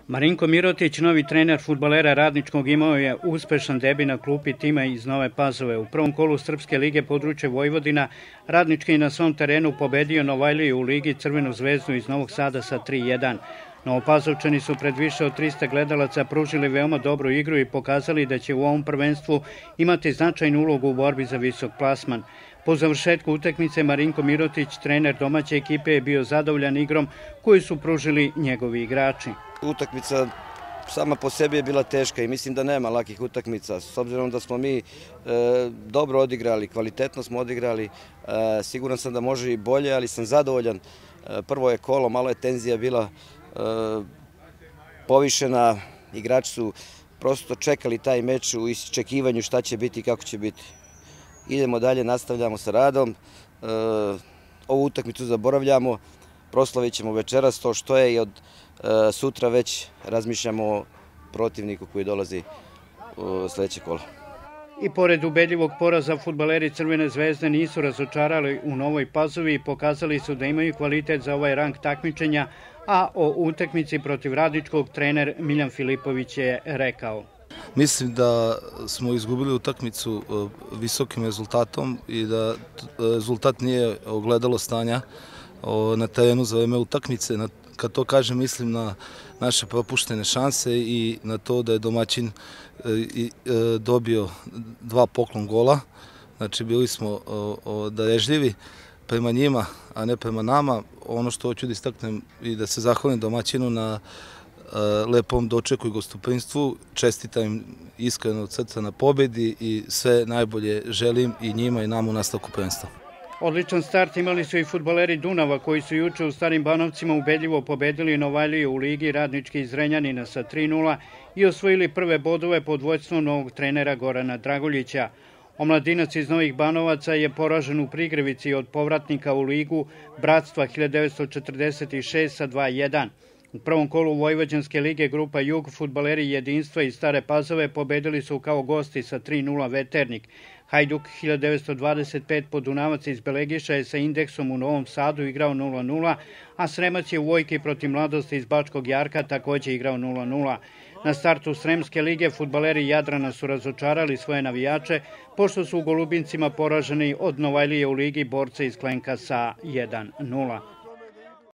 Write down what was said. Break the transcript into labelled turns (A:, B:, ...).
A: Marinko Mirotić, novi trener fudbalera Radničkog, imao je uspešan debi na klupi tima iz Nove Pazove. U prvom kolu Srpske lige područje Vojvodina Radnički je na svom terenu pobedio Novajliju u ligi Crvenu zvezdu iz Novog Sada sa 3:1. Novopazovčani su pred više od 300 gledalaca pružili veoma dobru igru i pokazali da će u ovom prvenstvu imati značajnu ulogu u borbi za visok plasman. Po završetku utakmice Marinko Mirotić, trener domaće ekipe, je bio zadovoljan igrom koju su pružili njegovi igrači.
B: Utakmica sama po sebi je bila teška i mislim da nema lakih utakmica. S obzirom da smo mi dobro odigrali, kvalitetno smo odigrali, siguran sam da može i bolje, ali sam zadovoljan. Prvo je kolo, malo je tenzija bila povišena, igrači su prosto čekali taj meč u iščekivanju šta će biti i kako će biti. Idemo dalje, nastavljamo sa radom, ovu utakmicu zaboravljamo, proslavit ćemo večeras to što je i od sutra već razmišljamo o protivniku koji dolazi u sledeće kolo.
A: I pored ubedljivog poraza, fudbaleri Crvene zvezde nisu razočarali u Novoj Pazovi i pokazali su da imaju kvalitet za ovaj rang takmičenja, a o utakmici protiv Radničkog trener Miljan Filipović je rekao:
C: Mislim da smo izgubili utakmicu visokim rezultatom i da rezultat nije ogledalo stanja na terenu za vreme utakmice. Kad to kažem, mislim na naše propuštene šanse i na to da je domaćin dobio 2 poklon gola. Znači, bili smo darežljivi prema njima, a ne prema nama. Ono što hoću da istaknem i da se zahvalim domaćinu na lepom dočeku i gostoprinstvu. Čestitam im iskreno od srca na pobedi i sve najbolje želim i njima i nama u nastavku prvenstva.
A: Odličan start imali su i fudbaleri Dunava, koji su juče u Starim Banovcima ubedljivo pobedili Novajliju u ligi Radnički iz Zrenjanina sa 3:0 i osvojili prve bodove pod vođstvom novog trenera Gorana Dragoljića. Omladinac iz Novih Banovaca je poražen u Prigrevici od povratnika u ligu Bratstva 1946 sa 2:1. U prvom kolu Vojvođanske lige grupa Jug fudbaleri Jedinstva iz Stare Pazove pobedili su kao gosti sa 3:0 Veternik. Hajduk 1925 Podunavac iz Belegiša je sa Indeksom u Novom Sadu igrao 0:0, a Sremac je u Vojki protiv Mladosti iz Bačkog Jarka takođe igrao 0:0. Na startu Sremske lige fudbaleri Jadrana su razočarali svoje navijače, pošto su u Golubincima poraženi od Novajlije u ligi Borca iz Klenka sa 1:0.